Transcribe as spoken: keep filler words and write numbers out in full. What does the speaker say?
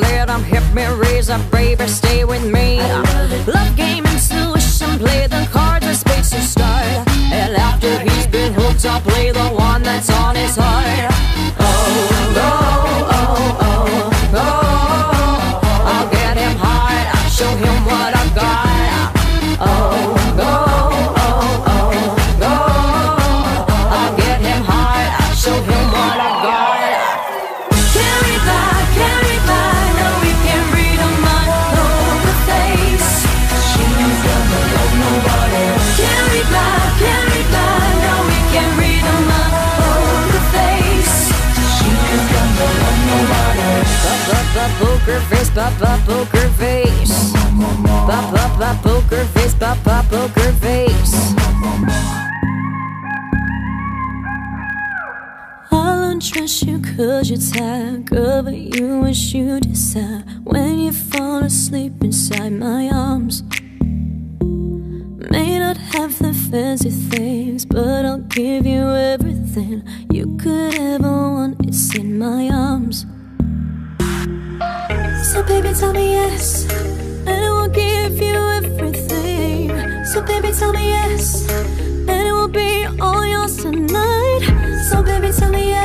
let him hit me, razor, baby, stay with me. Love game, intuition, play the cards with spades to start. And after he's been hooked, I'll play the one that's on his heart. Oh, oh, oh, oh, oh, I'll get him hard, I'll show him what I've got. Oh, oh, oh, oh, oh, I'll get him hard, I'll show him what I've got. Can't read my, can't read my, no, we can't read a mind, poker face. She's gonna love nobody. Can't read my, can't read my, no, we can't read a mind, poker face. She's gonna love nobody. Poker face, poker face. Pop, pop, pop, poker face, pop, pop, poker face. I'll undress you cause you're tired, cover you as you decide. When you fall asleep inside my arms, may not have the fancy things, but I'll give you everything you could ever want. It's in my arms. So baby, tell me yes, and I will give you everything. So baby, tell me yes, and it will be all yours tonight. So baby, tell me yes.